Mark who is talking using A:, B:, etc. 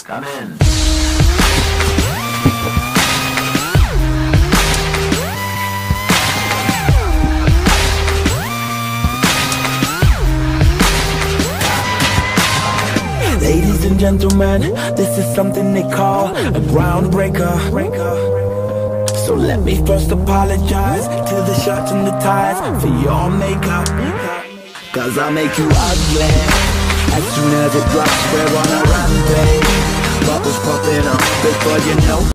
A: Come in.
B: Ladies and gentlemen, this is something they call a groundbreaker. So let me first apologize to the shirts and the ties for your makeup, 'cause I'll make you ugly as soon as it drops. We're on a rampage, bubbles popping up before you know.